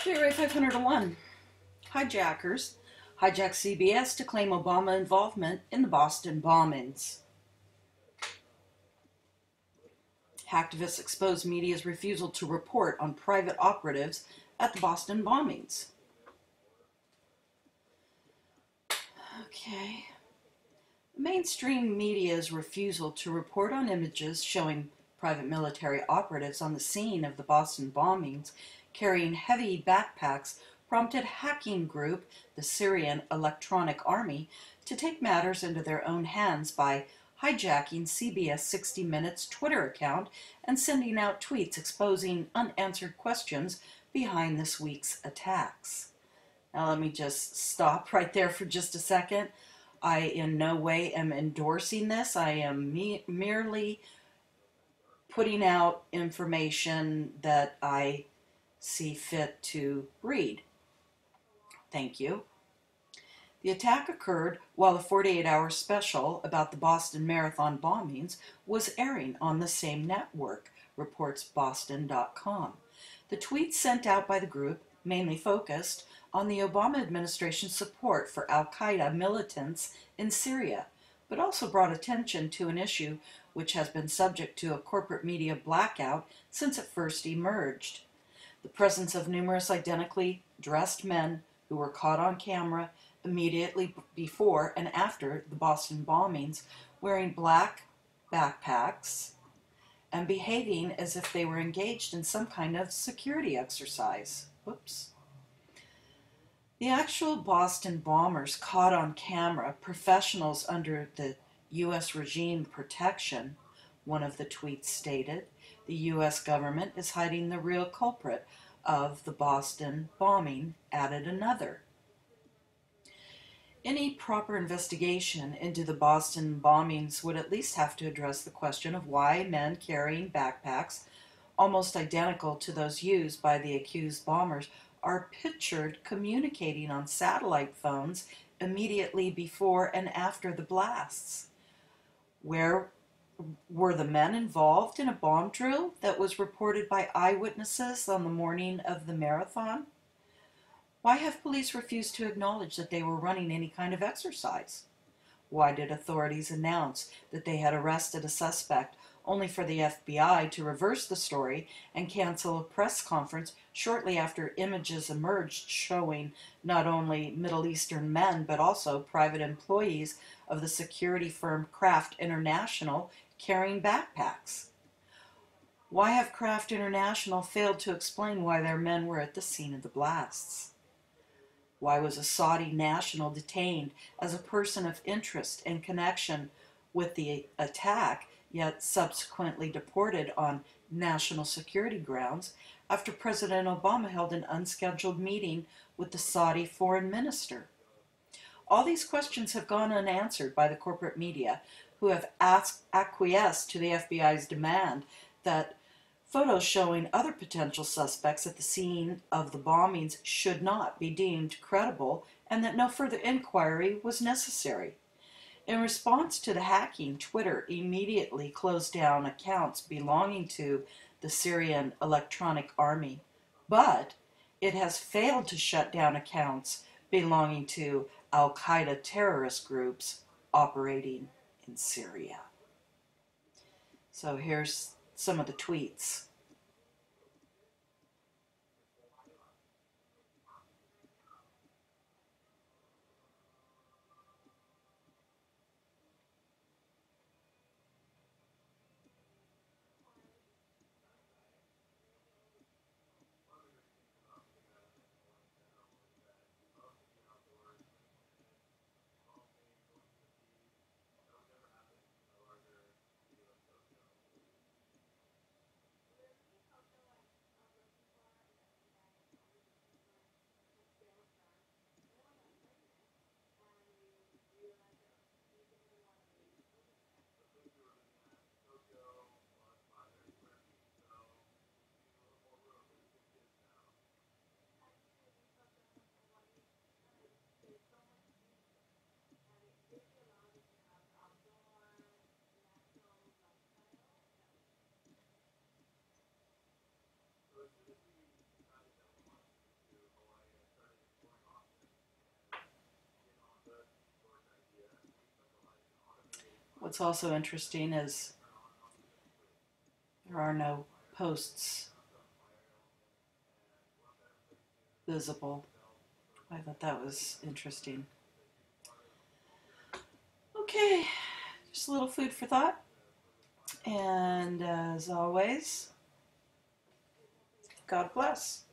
J-Ray 501. Hijackers hijacked CBS to claim Obama involvement in the Boston bombings. Hacktivists expose media's refusal to report on private operatives at the Boston bombings. Okay. Mainstream media's refusal to report on images showing private military operatives on the scene of the Boston bombings carrying heavy backpacks prompted hacking group, the Syrian Electronic Army, to take matters into their own hands by hijacking CBS 60 Minutes Twitter account and sending out tweets exposing unanswered questions behind this week's attacks. Now let me just stop right there for just a second. I in no way am endorsing this. I am merely putting out information that I see fit to read. Thank you. The attack occurred while the 48-hour special about the Boston Marathon bombings was airing on the same network, reports Boston.com. The tweets sent out by the group mainly focused on the Obama administration's support for Al-Qaeda militants in Syria, but also brought attention to an issue which has been subject to a corporate media blackout since it first emerged. The presence of numerous identically dressed men who were caught on camera immediately before and after the Boston bombings wearing black backpacks and behaving as if they were engaged in some kind of security exercise. Whoops. The actual Boston bombers caught on camera, professionals under the U.S. regime protection, one of the tweets stated. The U.S. government is hiding the real culprit of the Boston bombing, added another. Any proper investigation into the Boston bombings would at least have to address the question of why men carrying backpacks, almost identical to those used by the accused bombers, are pictured communicating on satellite phones immediately before and after the blasts. Where were the men involved in a bomb drill that was reported by eyewitnesses on the morning of the marathon? Why have police refused to acknowledge that they were running any kind of exercise? Why did authorities announce that they had arrested a suspect only for the FBI to reverse the story and cancel a press conference shortly after images emerged showing not only Middle Eastern men but also private employees of the security firm Kraft International carrying backpacks? Why have Kraft International failed to explain why their men were at the scene of the blasts? Why was a Saudi national detained as a person of interest and connection with the attack, yet subsequently deported on national security grounds after President Obama held an unscheduled meeting with the Saudi foreign minister? All these questions have gone unanswered by the corporate media, who have acquiesced to the FBI's demand that photos showing other potential suspects at the scene of the bombings should not be deemed credible and that no further inquiry was necessary. In response to the hacking, Twitter immediately closed down accounts belonging to the Syrian Electronic Army, but it has failed to shut down accounts belonging to Al-Qaeda terrorist groups operating in Syria. So here's some of the tweets. What's also interesting is there are no posts visible. I thought that was interesting. Okay, just a little food for thought. And as always, God bless.